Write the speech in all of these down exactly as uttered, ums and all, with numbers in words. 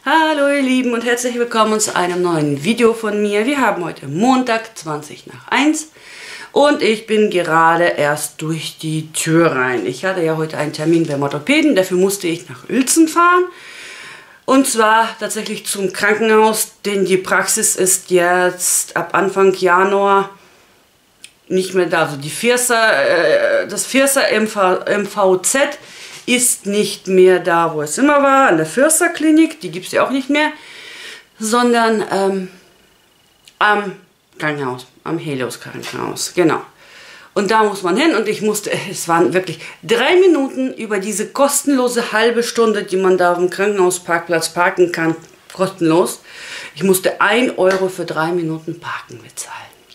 Hallo ihr Lieben und herzlich willkommen zu einem neuen Video von mir. Wir haben heute Montag, zwanzig nach eins und ich bin gerade erst durch die Tür rein. Ich hatte ja heute einen Termin beim Orthopäden, dafür musste ich nach Uelzen fahren. Und zwar tatsächlich zum Krankenhaus, denn die Praxis ist jetzt ab Anfang Januar nicht mehr da. Also die Vierser, äh, das Vierser M V Z ist nicht mehr da, wo es immer war, an der Vierser Klinik, die gibt es ja auch nicht mehr, sondern ähm, am Krankenhaus, am Helios Krankenhaus, genau. Und da muss man hin und ich musste, es waren wirklich drei Minuten über diese kostenlose halbe Stunde, die man da auf dem Krankenhausparkplatz parken kann, kostenlos. Ich musste ein Euro für drei Minuten Parken bezahlen.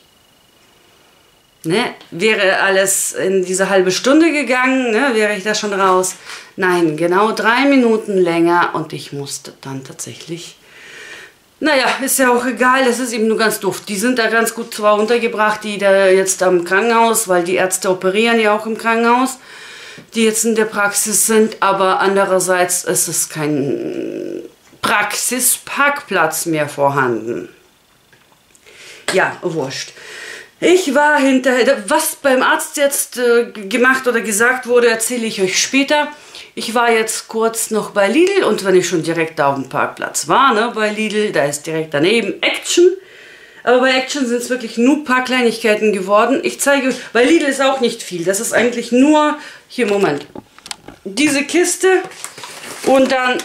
Ne? Wäre alles in diese halbe Stunde gegangen, ne? Wäre ich da schon raus. Nein, genau drei Minuten länger und ich musste dann tatsächlich... Naja, ist ja auch egal, das ist eben nur ganz doof. Die sind da ganz gut zwar untergebracht, die da jetzt am Krankenhaus, weil die Ärzte operieren ja auch im Krankenhaus, die jetzt in der Praxis sind, aber andererseits ist es kein Praxisparkplatz mehr vorhanden. Ja, wurscht. Ich war hinterher, was beim Arzt jetzt äh, gemacht oder gesagt wurde, erzähle ich euch später. Ich war jetzt kurz noch bei Lidl und wenn ich schon direkt da auf dem Parkplatz war, ne, bei Lidl, da ist direkt daneben Action. Aber bei Action sind es wirklich nur ein paar Kleinigkeiten geworden. Ich zeige, bei Lidl ist auch nicht viel, das ist eigentlich nur, hier Moment, diese Kiste und dann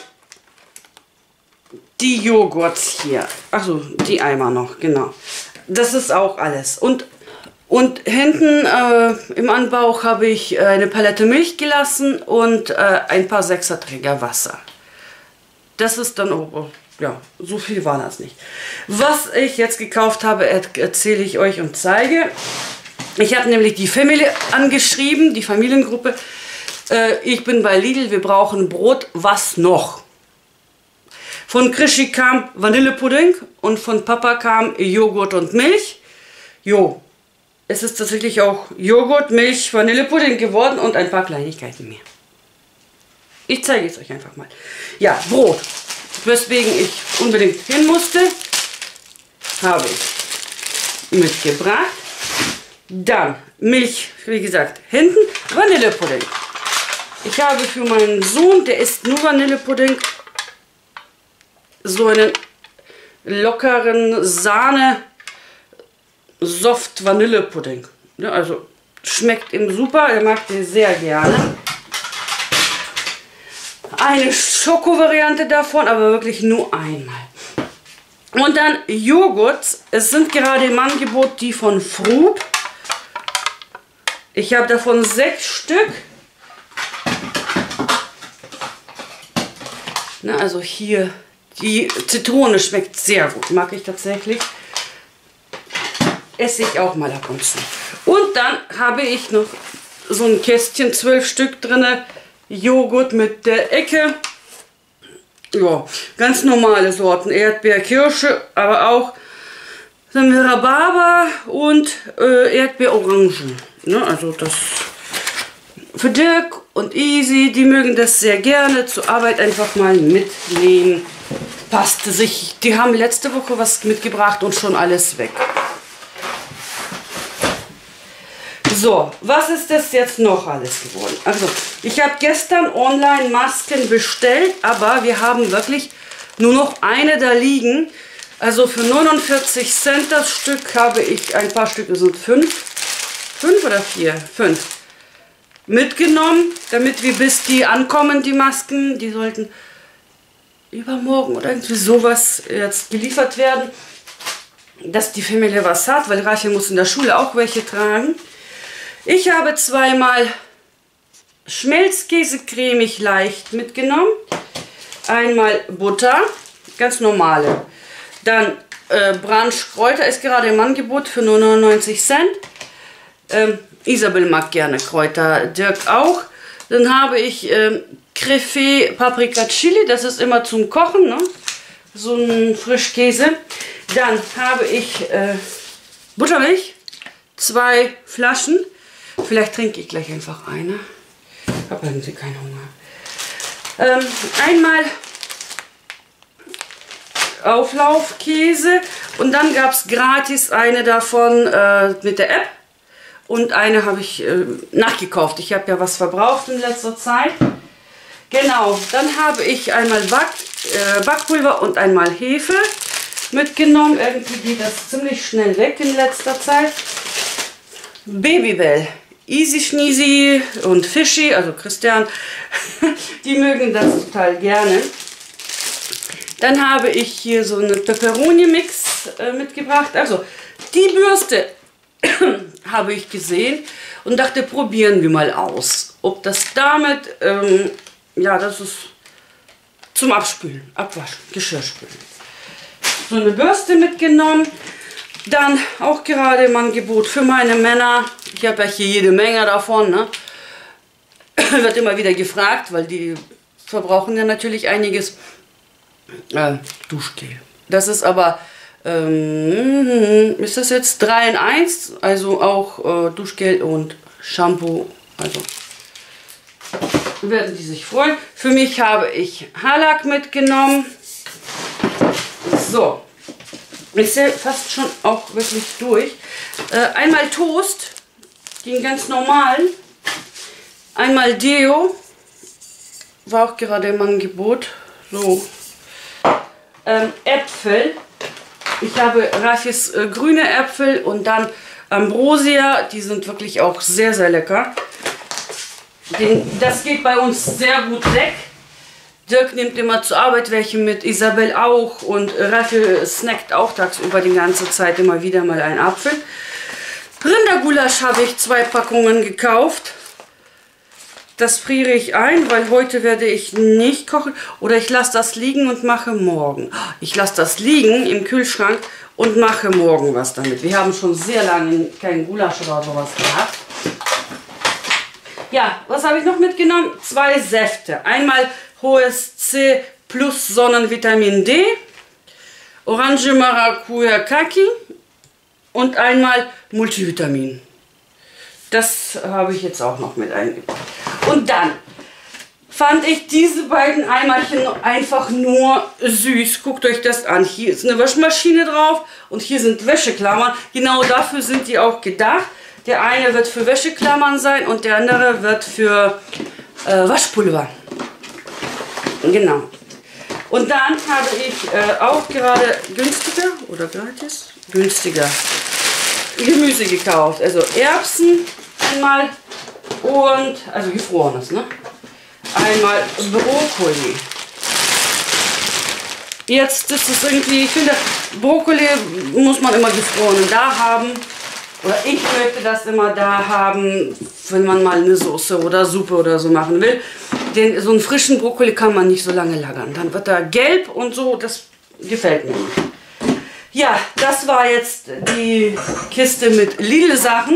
die Joghurts hier. Achso, die Eimer noch, genau. Das ist auch alles. Und, und hinten äh, im Anbauch habe ich äh, eine Palette Milch gelassen und äh, ein paar Sechserträger Wasser. Das ist dann, oh, ja, so viel war das nicht. Was ich jetzt gekauft habe, erzähle ich euch und zeige. Ich habe nämlich die Familie angeschrieben, die Familiengruppe. Äh, ich bin bei Lidl, wir brauchen Brot, was noch? Von Krischi kam Vanillepudding und von Papa kam Joghurt und Milch. Jo, es ist tatsächlich auch Joghurt, Milch, Vanillepudding geworden und ein paar Kleinigkeiten mehr. Ich zeige es euch einfach mal. Ja, Brot, weswegen ich unbedingt hin musste, habe ich mitgebracht. Dann Milch, wie gesagt, hinten Vanillepudding. Ich habe für meinen Sohn, der isst nur Vanillepudding, so einen lockeren Sahne Soft Vanillepudding. Ja, also schmeckt ihm super, er mag den sehr gerne. Eine Schoko-Variante davon, aber wirklich nur einmal. Und dann Joghurt. Es sind gerade im Angebot die von Frub. Ich habe davon sechs Stück. Na, also hier. Die Zitrone schmeckt sehr gut, mag ich tatsächlich. Esse ich auch mal ab und zu. Und dann habe ich noch so ein Kästchen, zwölf Stück drin, Joghurt mit der Ecke. Ja, ganz normale Sorten, Erdbeer, Kirsche, aber auch dann Rhabarber und äh, Erdbeer-Orangen. Ne, also das für Dirk und Easy, die mögen das sehr gerne, zur Arbeit einfach mal mitnehmen. Passte sich. Die haben letzte Woche was mitgebracht und schon alles weg. So, was ist das jetzt noch alles geworden? Also, ich habe gestern online Masken bestellt, aber wir haben wirklich nur noch eine da liegen. Also für neunundvierzig Cent das Stück habe ich, ein paar Stücke sind fünf, fünf oder vier, fünf, mitgenommen, damit wir bis die ankommen, die Masken, die sollten übermorgen oder irgendwie sowas jetzt geliefert werden, dass die Familie was hat, weil Rachel muss in der Schule auch welche tragen. Ich habe zweimal Schmelzkäse cremig leicht mitgenommen, einmal Butter, ganz normale, dann äh, Branchkräuter ist gerade im Angebot für nur neunundneunzig Cent. Ähm, Isabel mag gerne Kräuter, Dirk auch. Dann habe ich ähm, Crefé Paprika Chili, das ist immer zum Kochen, ne? So ein Frischkäse. Dann habe ich äh, Buttermilch, zwei Flaschen. Vielleicht trinke ich gleich einfach eine. Ich habe irgendwie keinen Hunger. Ähm, einmal Auflaufkäse. Und dann gab es gratis eine davon äh, mit der App. Und eine habe ich äh, nachgekauft. Ich habe ja was verbraucht in letzter Zeit. Genau, dann habe ich einmal Back, äh, Backpulver und einmal Hefe mitgenommen. Irgendwie geht das ziemlich schnell weg in letzter Zeit. Babybel, Easy Schneezy und Fishy, also Christian, die mögen das total gerne. Dann habe ich hier so eine Peperoni-Mix äh, mitgebracht. Also die Bürste habe ich gesehen und dachte, probieren wir mal aus. Ob das damit, ähm, ja, das ist zum Abspülen, Abwaschen, Geschirrspülen. So eine Bürste mitgenommen. Dann auch gerade im Angebot für meine Männer. Ich habe ja hier jede Menge davon. Ne? Wird immer wieder gefragt, weil die verbrauchen ja natürlich einiges. Äh, Duschgel. Das ist aber, ähm, ist das jetzt drei in eins? Also auch äh, Duschgel und Shampoo. Also werden die sich freuen. Für mich habe ich Haarlack mitgenommen. So. Ist ja fast schon auch wirklich durch. Äh, einmal Toast, den ganz normalen. Einmal Deo, war auch gerade im Angebot. So. Ähm, Äpfel. Ich habe Rafis äh, grüne Äpfel und dann Ambrosia. Die sind wirklich auch sehr, sehr lecker. Den, das geht bei uns sehr gut weg. Dirk nimmt immer zur Arbeit welche mit, Isabel auch und Raffi snackt auch tagsüber die ganze Zeit immer wieder mal einen Apfel. Rindergulasch habe ich zwei Packungen gekauft. Das friere ich ein, weil heute werde ich nicht kochen. Oder ich lasse das liegen und mache morgen. Ich lasse das liegen im Kühlschrank und mache morgen was damit. Wir haben schon sehr lange keinen Gulasch oder sowas gehabt. Ja, was habe ich noch mitgenommen? Zwei Säfte. Einmal hohes C plus Sonnenvitamin D, Orange Maracuja Kaki und einmal Multivitamin. Das habe ich jetzt auch noch mit eingebracht. Und dann fand ich diese beiden Eimerchen einfach nur süß. Guckt euch das an. Hier ist eine Waschmaschine drauf und hier sind Wäscheklammern. Genau dafür sind die auch gedacht. Der eine wird für Wäscheklammern sein und der andere wird für äh, Waschpulver. Genau. Und dann habe ich äh, auch gerade günstiger oder gratis günstiger Gemüse gekauft. Also Erbsen einmal und, also gefrorenes, ne? Einmal Brokkoli. Jetzt ist es irgendwie, ich finde, Brokkoli muss man immer gefroren da haben. Oder ich möchte das immer da haben, wenn man mal eine Soße oder Suppe oder so machen will. Den, so einen frischen Brokkoli kann man nicht so lange lagern. Dann wird er gelb und so, das gefällt mir nicht. Ja, das war jetzt die Kiste mit Lidl-Sachen.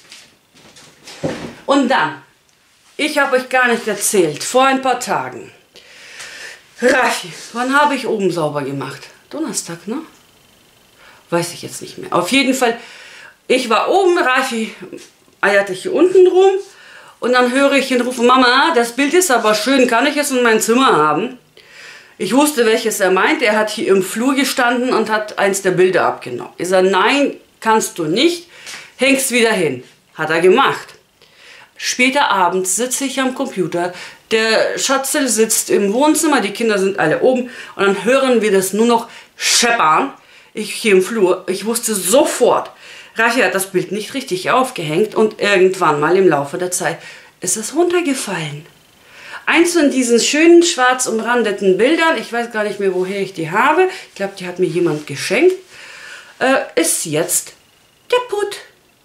Und dann, ich habe euch gar nicht erzählt, vor ein paar Tagen. Raffi, wann habe ich oben sauber gemacht? Donnerstag, ne? Weiß ich jetzt nicht mehr. Auf jeden Fall, ich war oben, Raffi eierte hier unten rum. Und dann höre ich ihn rufen, Mama, das Bild ist aber schön, kann ich es in mein Zimmer haben? Ich wusste, welches er meint. Er hat hier im Flur gestanden und hat eins der Bilder abgenommen. Ich sage, nein, kannst du nicht, hängst wieder hin. Hat er gemacht. Später abends sitze ich am Computer, der Schatzel sitzt im Wohnzimmer, die Kinder sind alle oben und dann hören wir das nur noch scheppern. Ich hier im Flur, ich wusste sofort, Raffi hat das Bild nicht richtig aufgehängt und irgendwann mal im Laufe der Zeit ist es runtergefallen. Eins von diesen schönen schwarz umrandeten Bildern, ich weiß gar nicht mehr, woher ich die habe, ich glaube, die hat mir jemand geschenkt, äh, ist jetzt kaputt.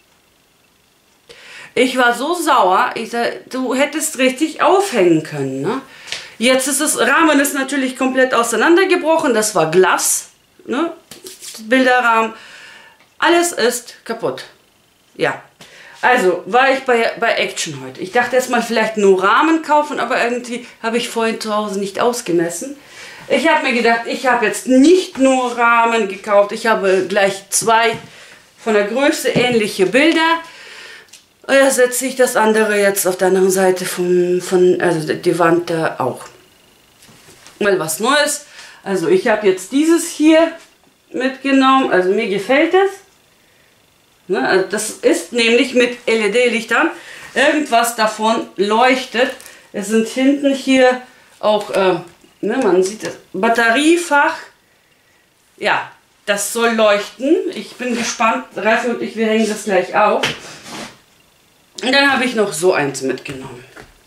Ich war so sauer, ich sag, du hättest richtig aufhängen können. Ne? Jetzt ist das Rahmen ist natürlich komplett auseinandergebrochen, das war Glas, ne? Bilderrahmen, alles ist kaputt. Ja, also war ich bei, bei Action heute. Ich dachte erstmal vielleicht nur Rahmen kaufen, aber irgendwie habe ich vorhin zu Hause nicht ausgemessen. Ich habe mir gedacht, ich habe jetzt nicht nur Rahmen gekauft, ich habe gleich zwei von der Größe ähnliche Bilder. Da setze ich das andere jetzt auf der anderen Seite von, von also die Wand da auch. Mal was Neues Also ich habe jetzt dieses hier mitgenommen, also mir gefällt es. Ne, also das ist nämlich mit L E D-Lichtern, irgendwas davon leuchtet. Es sind hinten hier auch, äh, ne, man sieht das, Batteriefach. Ja, das soll leuchten. Ich bin gespannt, Ralfi und ich, wir hängen das gleich auf. Und dann habe ich noch so eins mitgenommen.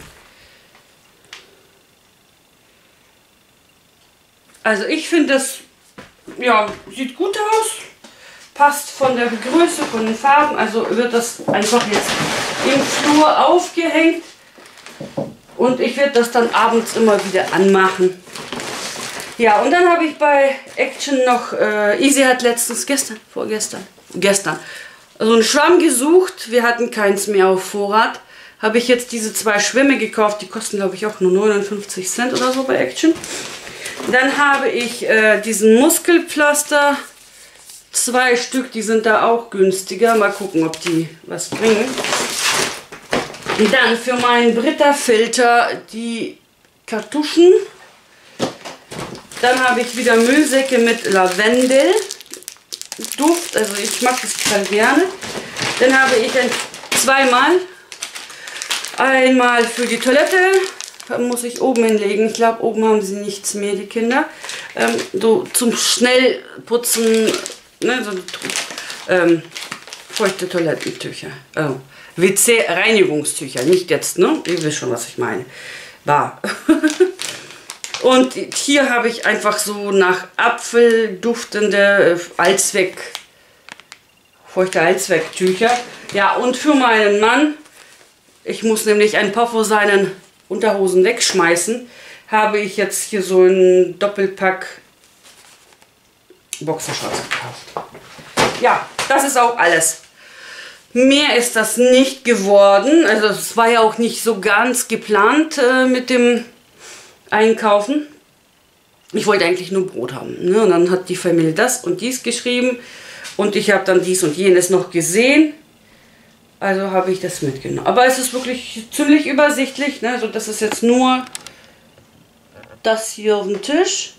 Also ich finde das, ja, sieht gut aus. Passt von der Größe, von den Farben. Also wird das einfach jetzt im Flur aufgehängt. Und ich werde das dann abends immer wieder anmachen. Ja, und dann habe ich bei Action noch, äh, Easy hat letztens, gestern, vorgestern, gestern, so einen Schwamm gesucht. Wir hatten keins mehr auf Vorrat. Habe ich jetzt diese zwei Schwämme gekauft. Die kosten, glaube ich, auch nur neunundfünfzig Cent oder so bei Action. Dann habe ich äh, diesen Muskelpflaster. Zwei Stück, die sind da auch günstiger. Mal gucken, ob die was bringen. Und dann für meinen Brita-Filter die Kartuschen. Dann habe ich wieder Müllsäcke mit Lavendelduft. Also ich mag das total gerne. Dann habe ich ein, zweimal. Einmal für die Toilette. Da muss ich oben hinlegen. Ich glaube, oben haben sie nichts mehr, die Kinder. Ähm, so zum Schnellputzen, ne, so ähm, feuchte Toilettentücher. Oh. W C-Reinigungstücher. Nicht jetzt, ne? Ihr wisst schon, was ich meine. Bar. Und hier habe ich einfach so nach Apfel duftende Allzweck, feuchte Allzwecktücher. Ja, und für meinen Mann, ich muss nämlich ein paar von seinen Unterhosen wegschmeißen, habe ich jetzt hier so einen Doppelpack Boxershorts gekauft. Ja, das ist auch alles. Mehr ist das nicht geworden. Also es war ja auch nicht so ganz geplant äh, mit dem Einkaufen. Ich wollte eigentlich nur Brot haben. Ne? Und dann hat die Familie das und dies geschrieben. Und ich habe dann dies und jenes noch gesehen. Also habe ich das mitgenommen. Aber es ist wirklich ziemlich übersichtlich. Ne? Also das ist jetzt nur das hier auf dem Tisch.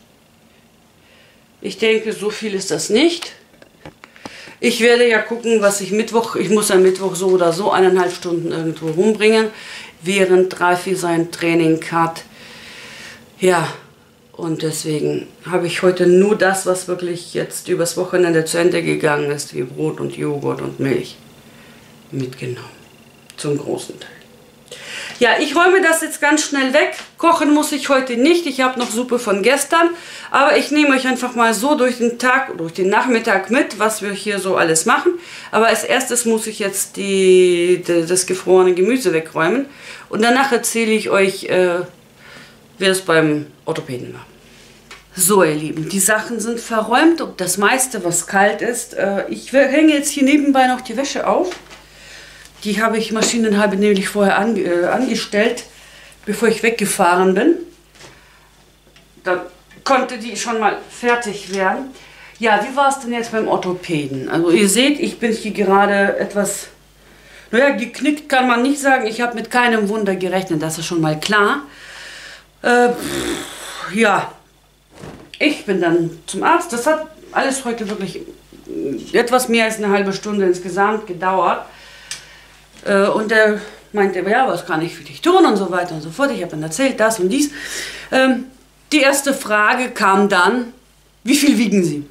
Ich denke, so viel ist das nicht. Ich werde ja gucken, was ich Mittwoch, ich muss am Mittwoch so oder so eineinhalb Stunden irgendwo rumbringen, während Ralfi sein Training hat. Ja, und deswegen habe ich heute nur das, was wirklich jetzt übers Wochenende zu Ende gegangen ist, wie Brot und Joghurt und Milch, mitgenommen. Zum großen Teil. Ja, ich räume das jetzt ganz schnell weg. Kochen muss ich heute nicht. Ich habe noch Suppe von gestern. Aber ich nehme euch einfach mal so durch den Tag, durch den Nachmittag mit, was wir hier so alles machen. Aber als erstes muss ich jetzt die, die, das gefrorene Gemüse wegräumen. Und danach erzähle ich euch, äh, wie es beim Orthopäden war. So, ihr Lieben, die Sachen sind verräumt. Und das meiste, was kalt ist. Äh, ich hänge jetzt hier nebenbei noch die Wäsche auf. Die habe ich maschinenhalber nämlich vorher an, äh, angestellt, bevor ich weggefahren bin. Da konnte die schon mal fertig werden. Ja, wie war es denn jetzt beim Orthopäden? Also ihr seht, ich bin hier gerade etwas, naja, geknickt kann man nicht sagen. Ich habe mit keinem Wunder gerechnet, das ist schon mal klar. Äh, ja, ich bin dann zum Arzt. Das hat alles heute wirklich etwas mehr als eine halbe Stunde insgesamt gedauert. Und er meinte, ja, was kann ich für dich tun und so weiter und so fort. Ich habe dann erzählt, das und dies. Ähm, die erste Frage kam dann, wie viel wiegen Sie?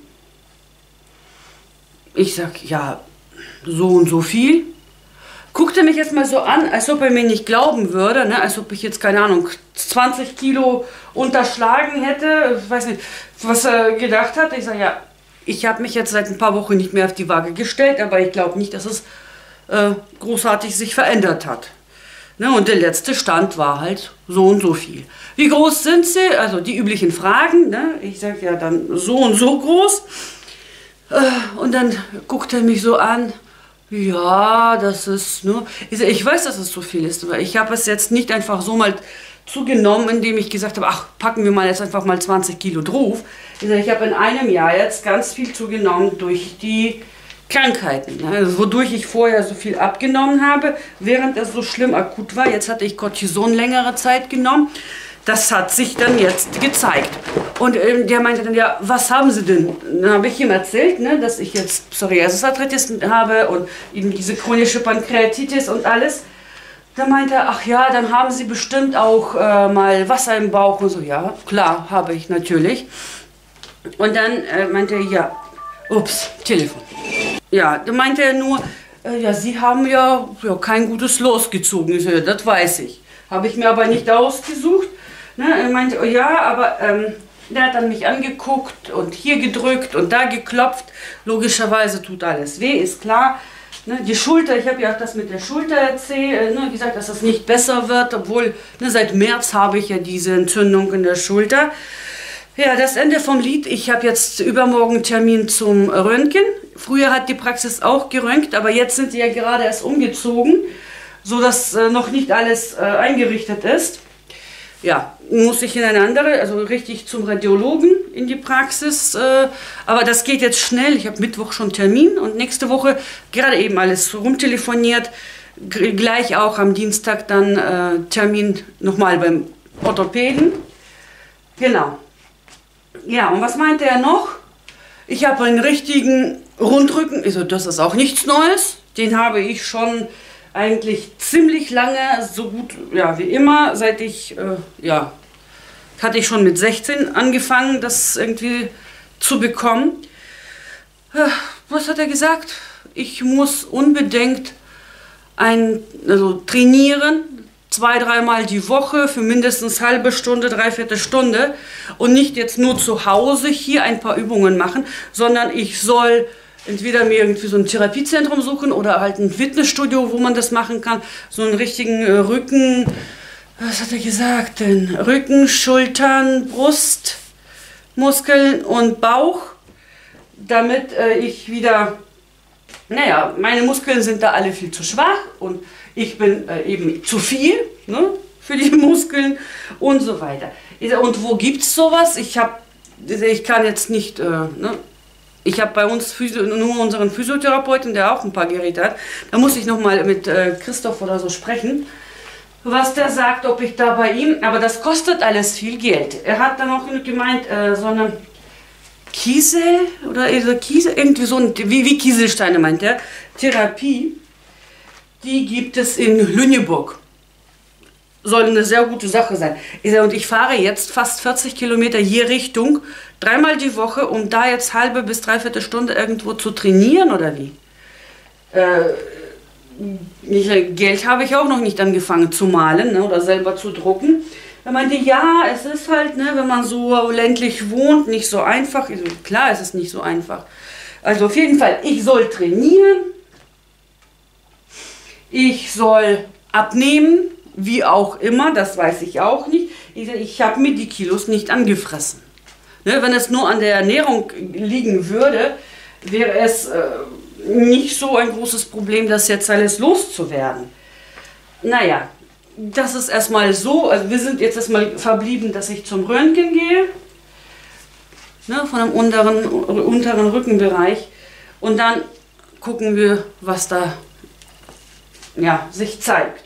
Ich sag, ja, so und so viel. Guckte mich jetzt mal so an, als ob er mir nicht glauben würde, ne? Als ob ich jetzt, keine Ahnung, zwanzig Kilo unterschlagen hätte. Ich weiß nicht, was er gedacht hat. Ich sage, ja, ich habe mich jetzt seit ein paar Wochen nicht mehr auf die Waage gestellt, aber ich glaube nicht, dass es Äh, großartig sich verändert hat. Ne, und der letzte Stand war halt so und so viel. Wie groß sind sie? Also die üblichen Fragen. Ne? Ich sage ja dann so und so groß. Äh, und dann guckt er mich so an. Ja, das ist nur... Ich, sag, ich weiß, dass es so viel ist, aber ich habe es jetzt nicht einfach so mal zugenommen, indem ich gesagt habe, ach, packen wir mal jetzt einfach mal zwanzig Kilo drauf. Ich, sag, ich habe in einem Jahr jetzt ganz viel zugenommen durch die Krankheiten, also wodurch ich vorher so viel abgenommen habe, während es so schlimm akut war. Jetzt hatte ich Cortison längere Zeit genommen. das hat sich dann jetzt gezeigt. Und ähm, der meinte dann, ja, was haben Sie denn? Dann habe ich ihm erzählt, ne, dass ich jetzt Psoriasis-Arthritis habe und eben diese chronische Pankreatitis und alles. Da meinte er, ach ja, dann haben Sie bestimmt auch äh, mal Wasser im Bauch und so. Ja, klar, habe ich natürlich. Und dann äh, meinte er, ja, ups, Telefon. Ja, da meinte er nur, äh, ja, Sie haben ja, ja kein gutes Los gezogen. Ich so, ja, das weiß ich. Habe ich mir aber nicht ausgesucht. Ne? Er meinte, oh ja, aber ähm, der hat dann mich angeguckt und hier gedrückt und da geklopft. Logischerweise tut alles weh, ist klar. Ne? Die Schulter, ich habe ja auch das mit der Schulter erzählt, ne? gesagt, dass das nicht besser wird, obwohl ne, seit März habe ich ja diese Entzündung in der Schulter. Ja, das Ende vom Lied. Ich habe jetzt übermorgen einen Termin zum Röntgen. Früher hat die Praxis auch geröntgt, aber jetzt sind sie ja gerade erst umgezogen, so dass äh, noch nicht alles äh, eingerichtet ist. Ja, muss ich in eine andere, also richtig zum Radiologen in die Praxis. Äh, aber das geht jetzt schnell. Ich habe Mittwoch schon Termin und nächste Woche gerade eben alles rumtelefoniert. G gleich auch am Dienstag dann äh, Termin nochmal beim Orthopäden. Genau. Ja, und was meinte er noch? Ich habe einen richtigen Rundrücken. Also das ist auch nichts Neues. Den habe ich schon eigentlich ziemlich lange, so gut ja, wie immer, seit ich, äh, ja, hatte ich schon mit sechzehn angefangen, das irgendwie zu bekommen. Ja, was hat er gesagt? Ich muss unbedingt ein, also trainieren, zwei, dreimal die Woche für mindestens halbe Stunde, dreiviertel Stunde und nicht jetzt nur zu Hause hier ein paar Übungen machen, sondern ich soll entweder mir irgendwie so ein Therapiezentrum suchen oder halt ein Fitnessstudio, wo man das machen kann. So einen richtigen äh, Rücken, was hat er gesagt denn? Rücken, Schultern, Brust, Muskeln und Bauch, damit äh, ich wieder, naja, meine Muskeln sind da alle viel zu schwach und ich bin äh, eben zu viel, ne, für die Muskeln und so weiter. Und wo gibt es sowas? Ich habe, ich kann jetzt nicht, äh, ne, ich habe bei uns Physio, nur unseren Physiotherapeuten, der auch ein paar Geräte hat. Da muss ich nochmal mit äh, Christoph oder so sprechen, was der sagt, ob ich da bei ihm, aber das kostet alles viel Geld. Er hat dann auch gemeint, äh, so eine Kiesel oder also Kiesel, irgendwie so ein, wie, wie Kieselsteine meint er, Therapie, die gibt es in Lüneburg. Soll eine sehr gute Sache sein. Und ich fahre jetzt fast vierzig Kilometer je Richtung, dreimal die Woche, um da jetzt halbe bis dreiviertel Stunde irgendwo zu trainieren oder wie? Äh, Geld habe ich auch noch nicht angefangen zu malen, ne, oder selber zu drucken. Er meinte, ja, es ist halt, ne, wenn man so ländlich wohnt, nicht so einfach. Also, klar, es ist nicht so einfach. Also auf jeden Fall, ich soll trainieren, ich soll abnehmen, wie auch immer, das weiß ich auch nicht. Ich, ich habe mir die Kilos nicht angefressen. Ne, wenn es nur an der Ernährung liegen würde, wäre es äh, nicht so ein großes Problem, das jetzt alles loszuwerden. Naja, das ist erstmal so. Also wir sind jetzt erstmal verblieben, dass ich zum Röntgen gehe, ne, von dem unteren, unteren Rückenbereich. Und dann gucken wir, was da ja, sich zeigt.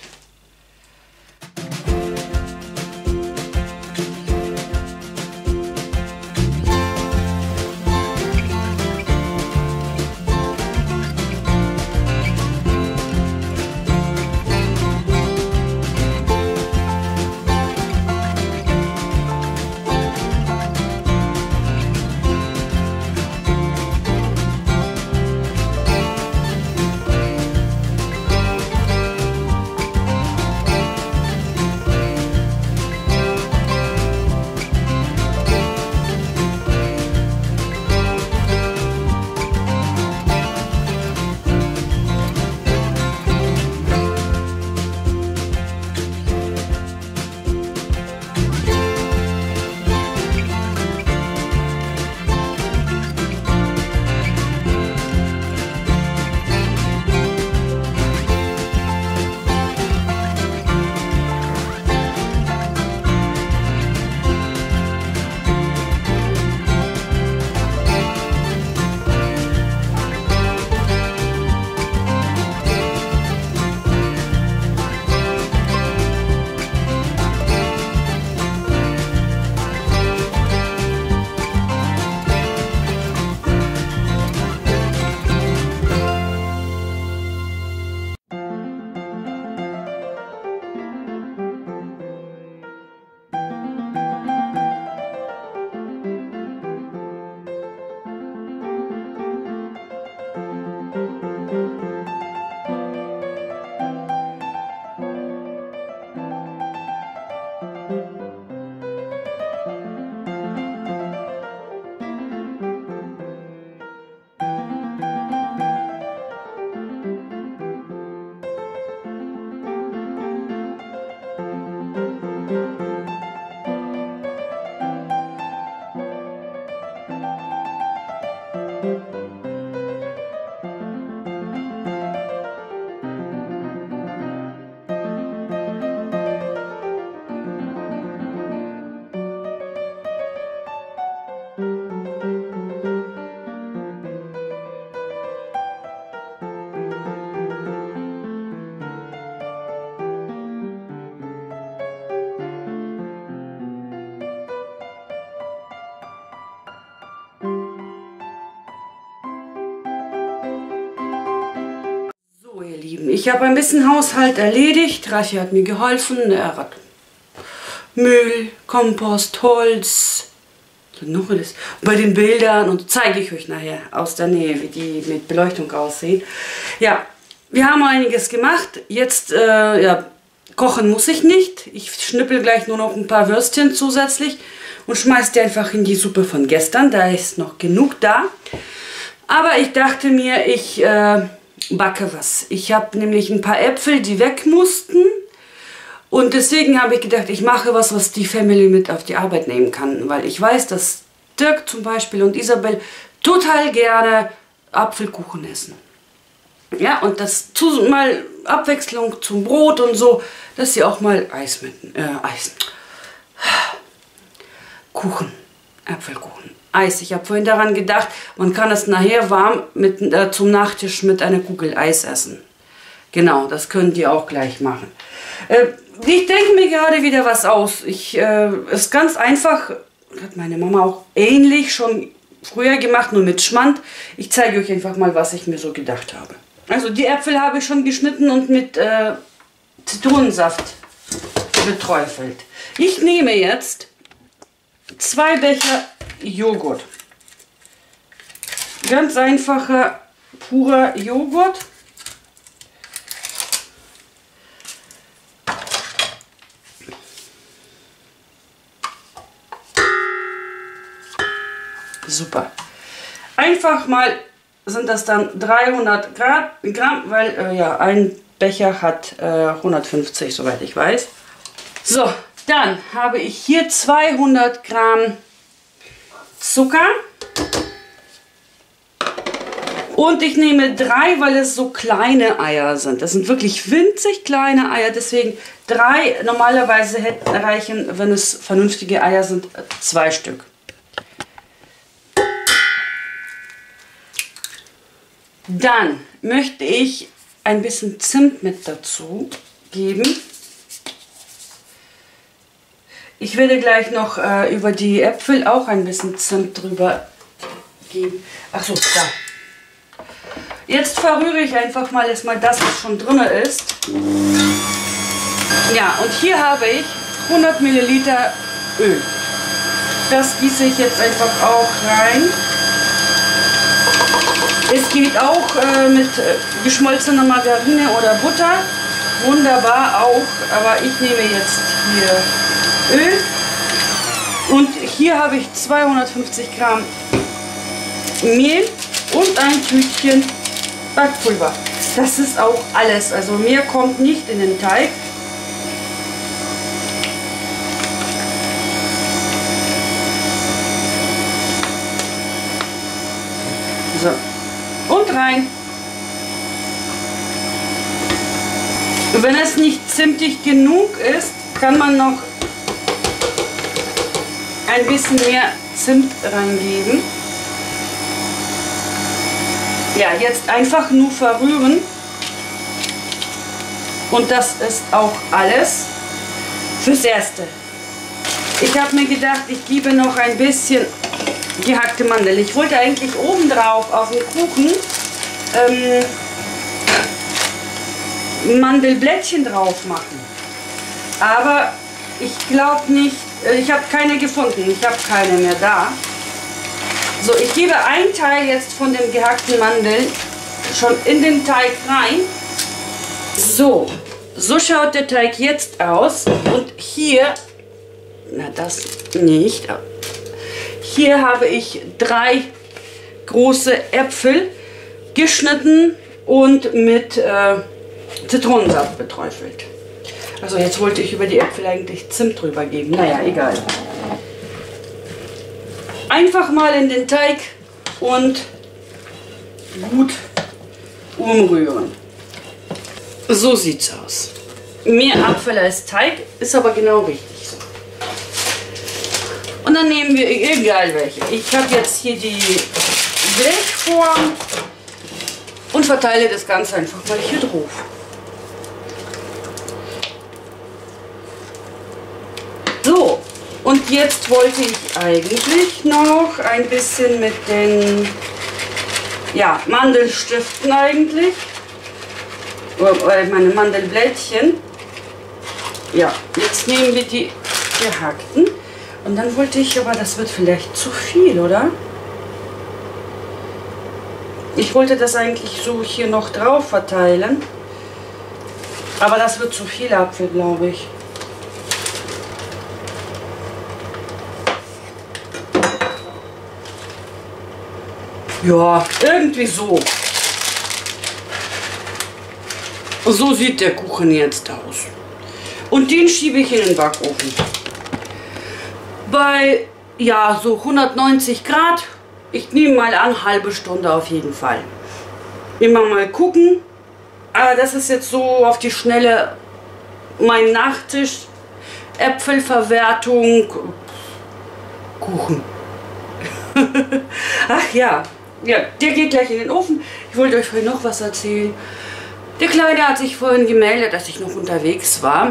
geben. Ich habe ein bisschen Haushalt erledigt. Rachi hat mir geholfen. Er hat Müll, Kompost, Holz. Noch alles. Bei den Bildern, und zeige ich euch nachher aus der Nähe, wie die mit Beleuchtung aussehen. Ja, wir haben einiges gemacht. Jetzt, äh, ja, kochen muss ich nicht. Ich schnippel gleich nur noch ein paar Würstchen zusätzlich und schmeiße die einfach in die Suppe von gestern. Da ist noch genug da. Aber ich dachte mir, ich äh, backe was. Ich habe nämlich ein paar Äpfel, die weg mussten. Und deswegen habe ich gedacht, ich mache was, was die Family mit auf die Arbeit nehmen kann. Weil ich weiß, dass Dirk zum Beispiel und Isabel total gerne Apfelkuchen essen. Ja, und das zu, mal Abwechslung zum Brot und so, dass sie auch mal Eis mit, äh, Eis, Kuchen, Apfelkuchen, Eis. Ich habe vorhin daran gedacht, man kann es nachher warm mit, äh, zum Nachtisch mit einer Kugel Eis essen. Genau, das könnt ihr auch gleich machen. Äh, ich denke mir gerade wieder was aus. Ich, äh, ist ganz einfach, hat meine Mama auch ähnlich schon früher gemacht, nur mit Schmand. Ich zeige euch einfach mal, was ich mir so gedacht habe. Also die Äpfel habe ich schon geschnitten und mit äh, Zitronensaft beträufelt. Ich nehme jetzt zwei Becher Joghurt. Ganz einfacher, purer Joghurt. Super. Einfach mal sind das dann dreihundert Gramm, weil äh, ja, ein Becher hat äh, hundertfünfzig, soweit ich weiß. So, dann habe ich hier zweihundert Gramm Zucker. Und ich nehme drei, weil es so kleine Eier sind. Das sind wirklich winzig kleine Eier, deswegen drei. Normalerweise hätten reichen, wenn es vernünftige Eier sind, zwei Stück. Dann möchte ich ein bisschen Zimt mit dazu geben. Ich werde gleich noch äh, über die Äpfel auch ein bisschen Zimt drüber geben. Ach so, da. Jetzt verrühre ich einfach mal erstmal das, was schon drin ist. Ja, und hier habe ich hundert Milliliter Öl. Das gieße ich jetzt einfach auch rein. Es geht auch äh, mit äh, geschmolzener Margarine oder Butter. Wunderbar auch, aber ich nehme jetzt hier Öl. Und hier habe ich zweihundertfünfzig Gramm Mehl und ein Tütchen Backpulver. Das ist auch alles, also mehr kommt nicht in den Teig. So. Und rein. Wenn es nicht zimtig genug ist, kann man noch ein bisschen mehr Zimt reingeben. Ja, jetzt einfach nur verrühren. Und das ist auch alles fürs Erste. Ich habe mir gedacht, ich gebe noch ein bisschen gehackte Mandel. Ich wollte eigentlich obendrauf auf den Kuchen ähm, Mandelblättchen drauf machen. Aber ich glaube nicht, ich habe keine gefunden. Ich habe keine mehr da. So, ich gebe ein Teil jetzt von den gehackten Mandeln schon in den Teig rein. So, so schaut der Teig jetzt aus. Und hier, na das nicht, hier habe ich drei große Äpfel geschnitten und mit äh, Zitronensaft beträufelt. Also jetzt wollte ich über die Äpfel eigentlich Zimt drüber geben. Naja, egal. Einfach mal in den Teig und gut umrühren. So sieht's aus. Mehr Apfel als Teig ist aber genau richtig so. Und dann nehmen wir, egal welche. Ich habe jetzt hier die Blechform und verteile das Ganze einfach mal hier drauf. So, und jetzt wollte ich eigentlich noch ein bisschen mit den ja, Mandelstiften eigentlich meine Mandelblättchen. Ja, jetzt nehmen wir die gehackten. Und dann wollte ich, aber das wird vielleicht zu viel, oder? Ich wollte das eigentlich so hier noch drauf verteilen. Aber das wird zu viel Apfel, glaube ich. Ja, irgendwie so. So sieht der Kuchen jetzt aus. Und den schiebe ich in den Backofen. Bei, ja, so hundertneunzig Grad. Ich nehme mal an, halbe Stunde auf jeden Fall. Immer mal gucken. Aber das ist jetzt so auf die Schnelle mein Nachtisch. Äpfelverwertung. Kuchen. Ach ja. Ja, der geht gleich in den Ofen. Ich wollte euch vorhin noch was erzählen. Der Kleine hat sich vorhin gemeldet, dass ich noch unterwegs war.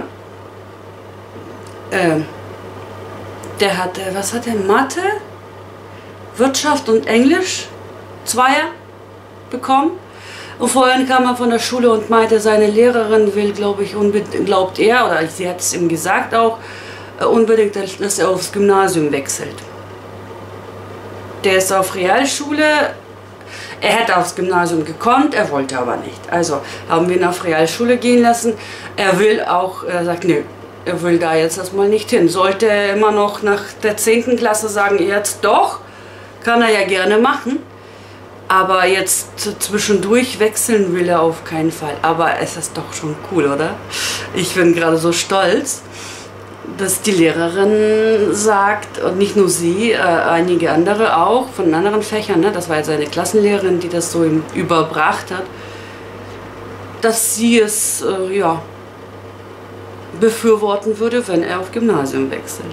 Ähm, der hatte, was hat er? Mathe, Wirtschaft und Englisch Zweier bekommen. Und vorhin kam er von der Schule und meinte, seine Lehrerin will, glaube ich, unbedingt, glaubt er, oder sie hat es ihm gesagt auch, unbedingt, dass er aufs Gymnasium wechselt. Der ist auf Realschule. Er hätte aufs Gymnasium gekonnt, er wollte aber nicht. Also haben wir ihn auf Realschule gehen lassen. Er will auch, er sagt, nö, er will da jetzt erstmal nicht hin. Sollte er immer noch nach der zehnten Klasse sagen, jetzt doch, kann er ja gerne machen. Aber jetzt zwischendurch wechseln will er auf keinen Fall. Aber es ist doch schon cool, oder? Ich bin gerade so stolz, dass die Lehrerin sagt, und nicht nur sie, äh, einige andere auch, von anderen Fächern, ne, das war jetzt eine Klassenlehrerin, die das so ihm überbracht hat, dass sie es, äh, ja, befürworten würde, wenn er auf Gymnasium wechselt.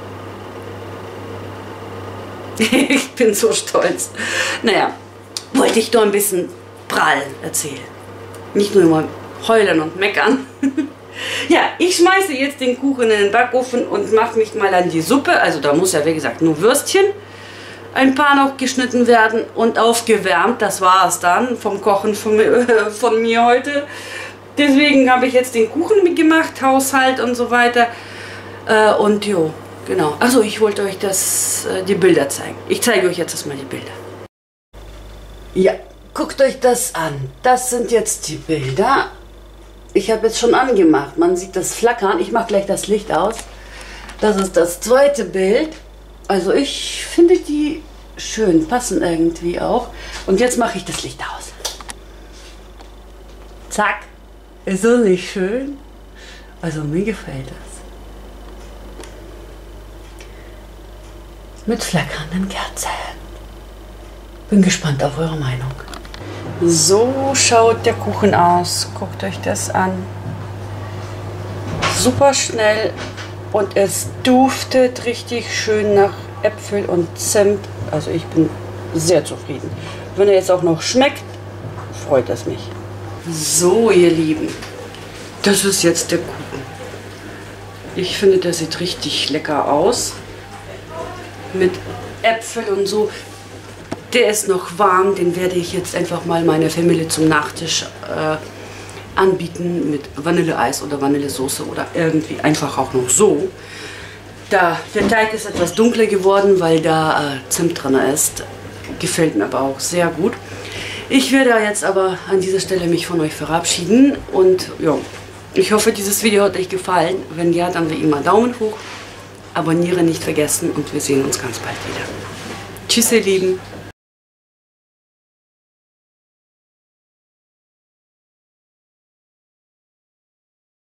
Ich bin so stolz. Naja, wollte ich doch ein bisschen prall erzählen. Nicht nur immer heulen und meckern. Ja, ich schmeiße jetzt den Kuchen in den Backofen und mache mich mal an die Suppe. Also da muss ja, wie gesagt, nur Würstchen. Ein paar noch geschnitten werden und aufgewärmt. Das war es dann vom Kochen von, äh, von mir heute. Deswegen habe ich jetzt den Kuchen mitgemacht, Haushalt und so weiter. Äh, und jo, genau. Also ich wollte euch das, äh, die Bilder zeigen. Ich zeige euch jetzt erstmal die Bilder. Ja, guckt euch das an. Das sind jetzt die Bilder. Ich habe jetzt schon angemacht. Man sieht das Flackern. Ich mache gleich das Licht aus. Das ist das zweite Bild. Also ich finde die schön, passen irgendwie auch. Und jetzt mache ich das Licht aus. Zack. Ist das nicht schön? Also mir gefällt das. Mit flackernden Kerzen. Bin gespannt auf eure Meinung. So schaut der Kuchen aus. Guckt euch das an. Super schnell und es duftet richtig schön nach Äpfel und Zimt. Also ich bin sehr zufrieden. Wenn er jetzt auch noch schmeckt, freut es mich. So, ihr Lieben, das ist jetzt der Kuchen. Ich finde, der sieht richtig lecker aus. Mit Äpfel und so. Der ist noch warm, den werde ich jetzt einfach mal meiner Familie zum Nachtisch äh, anbieten mit Vanilleeis oder Vanillesoße oder irgendwie einfach auch noch so. Da, der Teig ist etwas dunkler geworden, weil da äh, Zimt drin ist. Gefällt mir aber auch sehr gut. Ich werde jetzt aber an dieser Stelle mich von euch verabschieden und ja, ich hoffe, dieses Video hat euch gefallen. Wenn ja, dann wie immer Daumen hoch, abonnieren nicht vergessen und wir sehen uns ganz bald wieder. Tschüss, ihr Lieben.